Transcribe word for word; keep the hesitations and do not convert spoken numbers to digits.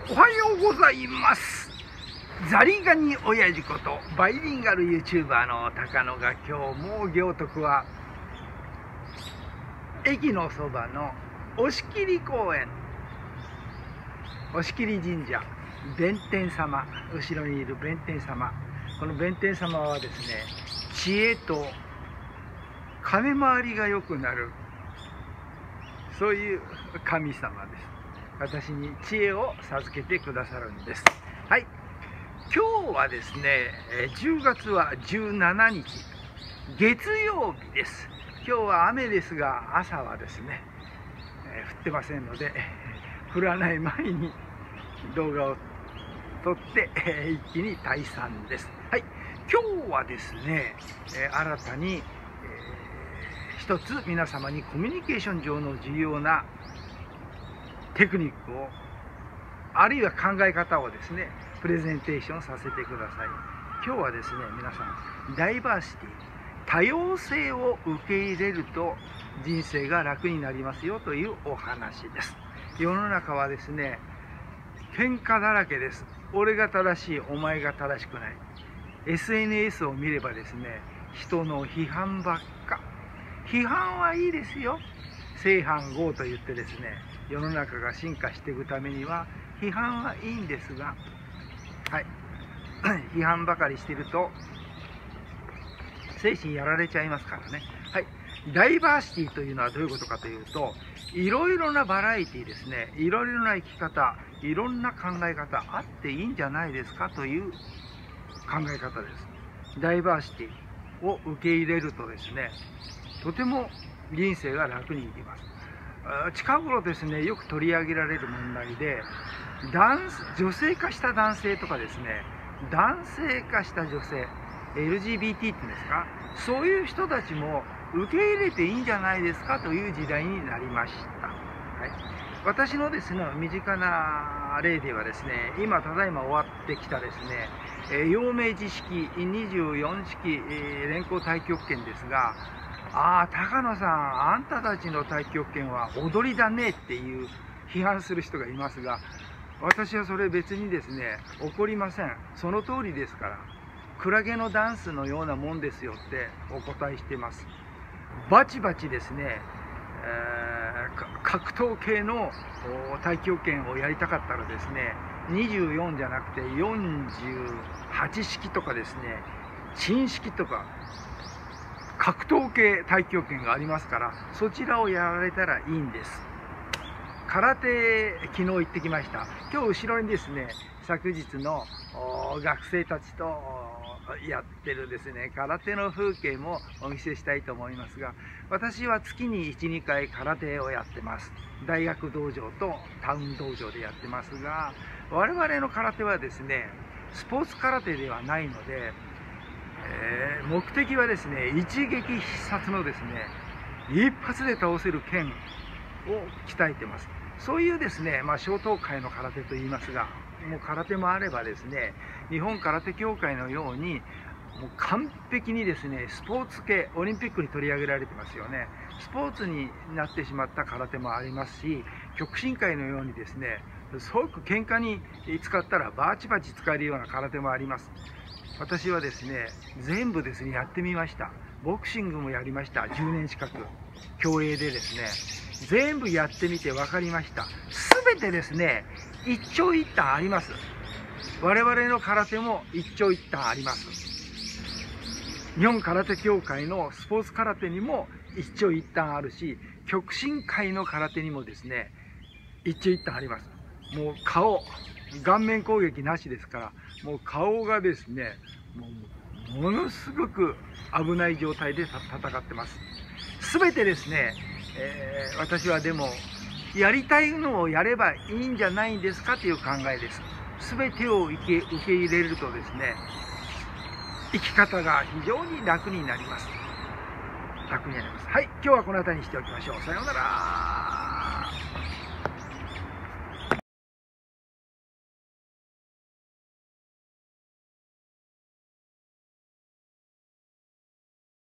おはようございます。ザリガニ親父ことバイリンガル YouTuber の高野が今日も行徳は駅のそばの押切公園、押切神社、弁天様、後ろにいる弁天様、この弁天様はですね、知恵と金回りが良くなる、そういう神様です。私に知恵を授けてくださるんです。はい、今日はですね、じゅうがつはじゅうしちにち、月曜日です。今日は雨ですが、朝はですね、降ってませんので、降らない前に動画を撮って一気に退散です。はい、今日はですね、新たに、えー、一つ皆様にコミュニケーション上の重要なテクニックを、あるいは考え方をですね、プレゼンテーションさせてください。今日はですね、皆さん、ダイバーシティ、多様性を受け入れると人生が楽になりますよというお話です。世の中はですね、喧嘩だらけです。俺が正しい、お前が正しくない。エスエヌエス を見ればですね、人の批判ばっか。批判はいいですよ。正反合と言ってですね、世の中が進化していくためには批判はいいんですが、はい、批判ばかりしてると精神やられちゃいますからね。はい、ダイバーシティというのはどういうことかというと、いろいろなバラエティですね、いろいろな生き方、いろんな考え方あっていいんじゃないですかという考え方です。ダイバーシティを受け入れるとですね、とても人生が楽にいきます。近頃ですね、よく取り上げられる問題で、男女性化した男性とかですね、男性化した女性、エルジービーティー っていうんですか、そういう人たちも受け入れていいんじゃないですかという時代になりました。はい、私のですね、身近な例ではですね、今ただいま終わってきたですね、陽明寺式にじゅうよんしき連行太極拳ですが、ああ、高野さん、あんたたちの太極拳は踊りだねっていう批判する人がいますが、私はそれ別にですね、怒りません。その通りですから。クラゲのダンスのようなもんですよってお答えしています。バチバチですね、えー、格闘系の太極拳をやりたかったらですね、にじゅうよんじゃなくてよんじゅうはち式とかですね、珍式とか、格闘系太極拳がありますから、そちらをやられたらいいんです。空手、昨日行ってきました。今日後ろにですね、昨日の学生たちとやってるですね、空手の風景もお見せしたいと思いますが、私は月にいち、にかい空手をやってます。大学道場とタウン道場でやってますが、我々の空手はですね、スポーツ空手ではないので、えー、目的はですね、一撃必殺のですね、一発で倒せる剣を鍛えてます。そういうですね、まあ、小東海の空手と言いますが、もう空手もあればですね、日本空手協会のように、もう完璧にですね、スポーツ系、オリンピックに取り上げられてますよね。スポーツになってしまった空手もありますし、極真会のようにですね、すごく喧嘩に使ったらバチバチ使えるような空手もあります。私はですね、全部ですね、やってみました。ボクシングもやりました。じゅうねん近く。競泳でですね、全部やってみて分かりました。すべてですね、一長一短あります。我々の空手も一長一短あります。日本空手協会のスポーツ空手にも一長一短あるし、極真会の空手にもですね、一長一短あります。もう顔、顔面攻撃なしですから、もう顔がですね、もうものすごく危ない状態で戦ってます。すべてですね、えー、私はでも、やりたいのをやればいいんじゃないんですかという考えです。すべてを受け、受け入れるとですね、生き方が非常に楽になります。楽になります。はい、今日はこの辺りにしておきましょう。さようなら。